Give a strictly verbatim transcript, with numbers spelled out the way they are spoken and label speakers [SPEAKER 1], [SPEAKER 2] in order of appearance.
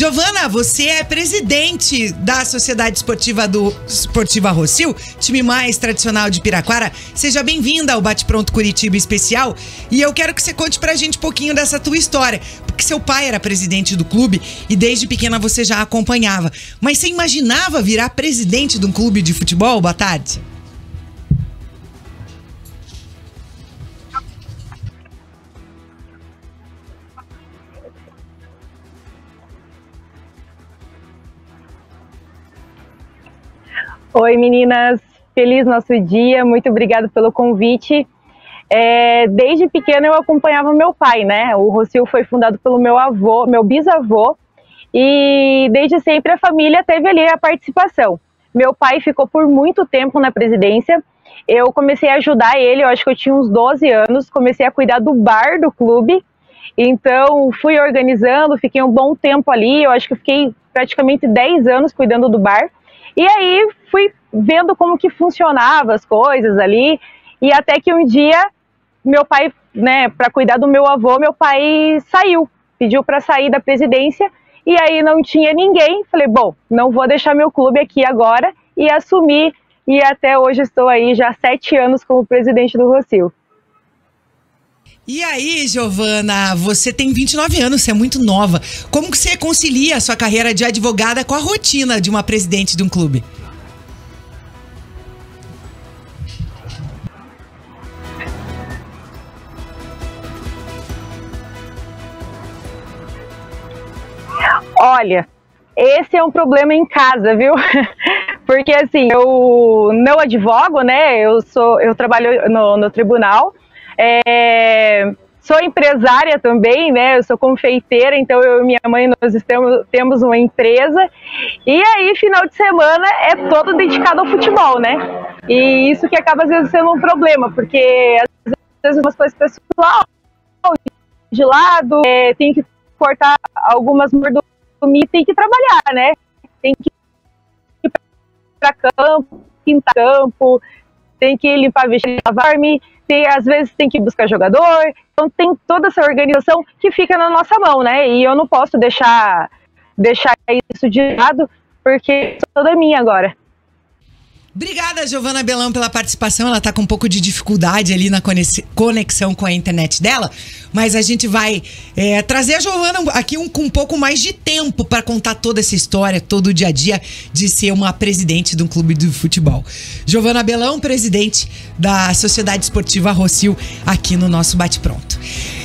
[SPEAKER 1] Giovana, você é presidente da Sociedade Esportiva do Esportiva Rossio, time mais tradicional de Piraquara. Seja bem-vinda ao Bate Pronto Curitiba Especial. E eu quero que você conte pra gente um pouquinho dessa tua história. Porque seu pai era presidente do clube e desde pequena você já acompanhava. Mas você imaginava virar presidente de um clube de futebol? Boa tarde.
[SPEAKER 2] Oi meninas, feliz nosso dia, muito obrigada pelo convite. É, desde pequena eu acompanhava meu pai, né? O Rossio foi fundado pelo meu avô, meu bisavô, e desde sempre a família teve ali a participação. Meu pai ficou por muito tempo na presidência, eu comecei a ajudar ele, eu acho que eu tinha uns doze anos, comecei a cuidar do bar do clube, então fui organizando, fiquei um bom tempo ali, eu acho que eu fiquei praticamente dez anos cuidando do bar. E aí fui vendo como que funcionava as coisas ali, e até que um dia meu pai, né, para cuidar do meu avô, meu pai saiu, pediu para sair da presidência, e aí não tinha ninguém. Falei, bom, não vou deixar meu clube aqui agora, e assumi, e até hoje estou aí já há sete anos como presidente do Rossio.
[SPEAKER 1] E aí, Giovana, você tem vinte e nove anos, você é muito nova. Como que você concilia a sua carreira de advogada com a rotina de uma presidente de um clube?
[SPEAKER 2] Olha, esse é um problema em casa, viu? Porque assim, eu não advogo, né? Eu, sou, eu trabalho no, no tribunal. É, sou empresária também, né? Eu sou confeiteira, então eu e minha mãe nós temos, temos uma empresa. E aí, final de semana é todo dedicado ao futebol, né? E isso que acaba às vezes sendo um problema, porque às vezes umas coisas pessoal de lado, é, tem que cortar algumas mordomias, tem que trabalhar, né? Tem que ir para campo, pintar campo, tem que limpar vestido, lavar-me. Tem, às vezes tem que buscar jogador, então tem toda essa organização que fica na nossa mão, né? E eu não posso deixar, deixar isso de lado, porque sou toda minha agora.
[SPEAKER 1] Obrigada, Giovana Belão, pela participação. Ela tá com um pouco de dificuldade ali na conexão com a internet dela, mas a gente vai é, trazer a Giovana aqui um, com um pouco mais de tempo para contar toda essa história, todo o dia a dia de ser uma presidente de um clube de futebol. Giovana Belão, presidente da Sociedade Esportiva Rossio, aqui no nosso Bate Pronto.